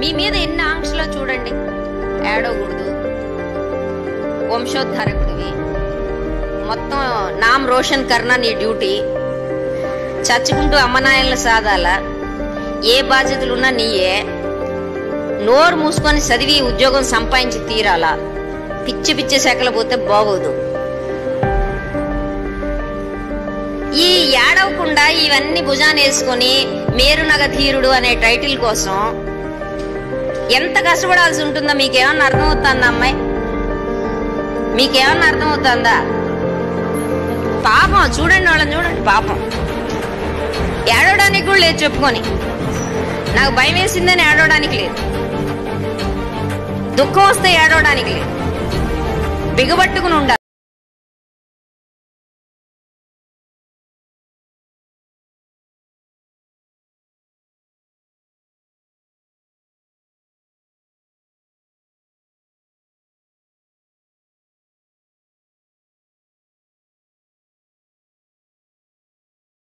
మీ మీద ఎన్ని ఆంక్షలో చూడండి. ఏడవకూడదు, వంశోద్ధారకుడివి, మొత్తం నామ్ రోషన్ కర్నా నీ డ్యూటీ, చచ్చుకుంటూ అమ్మనాయలను సాధాల, ఏ బాధ్యతలున్నా నీయే, నోరు మూసుకొని చదివి ఉద్యోగం సంపాదించి తీరాలా, పిచ్చి పిచ్చి శాఖలు పోతే బాగోదు. ఈ ఏడవకుండా ఇవన్నీ భుజాన వేసుకొని మేరునగ ధీరుడు అనే టైటిల్ కోసం ఎంత కష్టపడాల్సి ఉంటుందో మీకేమన్నా అర్థమవుతుందా అమ్మాయి? మీకేమన్నా అర్థమవుతుందా? పాపం చూడండి, వాళ్ళని చూడండి, పాపం ఏడవడానికి కూడా లేదు. చెప్పుకొని నాకు భయం వేసిందని ఏడవడానికి లేదు, దుఃఖం వస్తే ఏడవడానికి లేదు, బిగబట్టుకుని ఉండాలి.